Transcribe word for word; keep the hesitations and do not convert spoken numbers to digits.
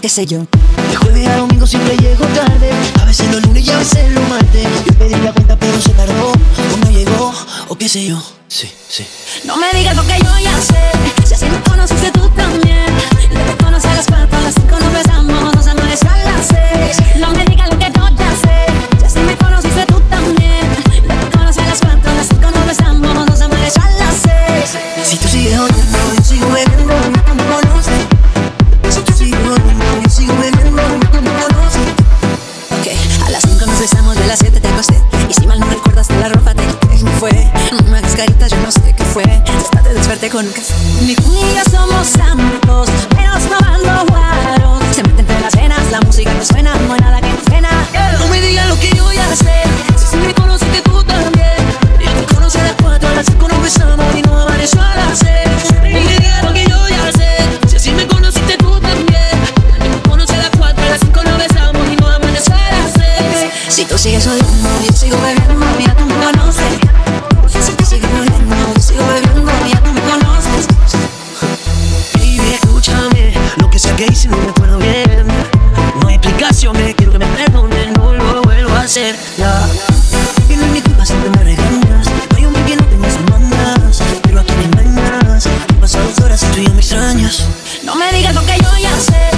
qué sé yo. De jueves a domingo siempre llego tarde, a veces los lunes y a veces los martes. Yo pedí la cuenta pero se tardó, o no llegó, o qué sé yo. Sí, sí. No me digas lo que yo ya sé, si así me conociste tú también. Yo te conocí a las cuatro, a las cinco nos besamos, nos amaneció a las seis. No me digas lo que yo ya sé, si así me conociste tú también. Yo te conocí a las cuatro, a las cinco nos besamos, nos amaneció a las seis. Si tú sigues oyendo, yo sigo bebiendo, tú me conoces. Si tú sigues oyendo, yo sigo bebiendo, tú me conoces. Ok, a las cinco nos besamos, de las siete te acosté. Y si mal no recuerdas de la ropa te quité. ¿Qué fue? No me hagas caritas, yo no sé qué fue. Hasta te desperté con un café. Ni tú ni yo somos santos, pero probando guaros. Se mete entre las venas, la música no suena, no hay nada que nos frena. No me digas lo que yo ya sé, si así me conociste tú también. Yo te conocí a las cuatro, a las cinco nos besamos y nos amaneció a las seis. No me digas lo que yo ya sé, si así me conociste tú también. Yo te conocí a las cuatro, a las cinco nos besamos y nos amaneció a las seis. Si tú sigues oyendo, yo sigo bebiendo, ya tú me conoces. Si tú sigues oyendo, yo sigo bebiendo, ya tú me conoces. Baby, escúchame, lo que sea que hice no me acuerdo bien. No hay explicaciones, quiero que me perdonen, no lo vuelvo a hacer, ya. Y no es mi culpa, siempre me regañas. No hay hombre que no tenga sus mandas, pero aquí me engañas. Han pasado dos horas y tú ya me extrañas. No me digas lo que yo ya sé,